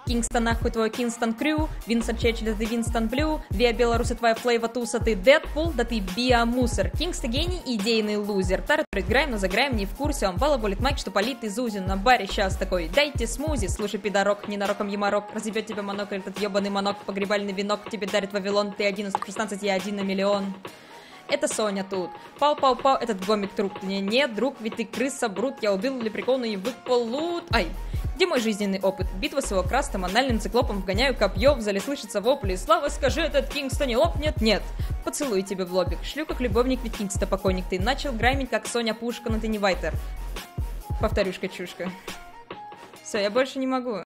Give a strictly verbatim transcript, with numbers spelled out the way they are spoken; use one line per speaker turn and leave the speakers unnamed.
Кингстон, нахуй твой Кингстон Крю, Винсент Черчилль, ты Винстон Блю, Виа Беларусь, твоя Флейва Туса, ты Дэдпул, да ты биомусор. Кингстон гений, идейный лузер. Тары играем, но заграем, не в курсе, он балаболит майк, что политый Зузин на баре сейчас такой, дайте смузи, слушай, пидорок, ненароком ямарок, разъебет тебя монокль, этот ебаный монок, погребальный венок, тебе дарит Вавилон, ты один из шестнадцать, я один на миллион. Это Соня тут. Пау-пау-пау, этот гомик труп. Не, нет, друг, ведь ты крыса, брут, я убил для прикола и выпал лут. Ай, где мой жизненный опыт? Битва с его крастом, анальным циклопом, вгоняю копье, в зале слышится вопли. Слава, скажи, этот Кингстон не лопнет? Нет. Поцелуй тебе в лобик. Шлю как любовник, ведь Кингстон покойник. Ты начал граймить, как Соня Пушка, но ты не Вайтер. Повторюшка-чушка. Все, я больше не могу.